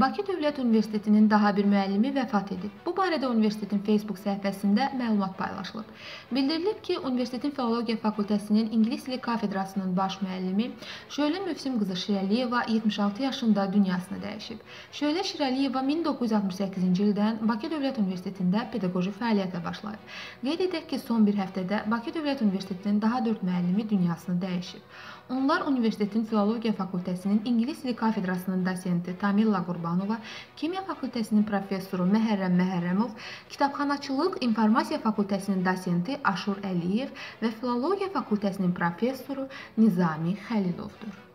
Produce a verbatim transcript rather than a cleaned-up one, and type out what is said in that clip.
Bakı Dövlət Universitetinin daha bir müəllimi vəfat edib. Bu barədə universitetin Facebook səhifəsində məlumat paylaşılıb. Bildirilib ki, universitetin Filologiya Fakültəsinin İngilis dili kafedrasının baş müəllimi Şölə Mövsüm qızı Şirəliyeva yetmiş altı yaşında dünyasını dəyişib. Şölə Şirəliyeva min doqquz yüz altmış səkkizinci ildən Bakı Dövlət Universitetində pedaqoji fəaliyyətə başlayıb. Qeyd edək ki, son bir həftədə Bakı Dövlət Universitetinin daha dörd müəllimi dünyasını dəyişib. Onlar Universitetin Filologiya Fakültəsinin İngilis dili kafedrasının dosenti Tamilla Qurbanova, Kimya Fakültəsinin professoru Məhərrəm Məhərrəmov, Kitabxanaçılıq İnformasiya Fakültəsinin dosenti Aşur Əliyev və Filologiya Fakültəsinin professoru Nizami Xəlilovdur.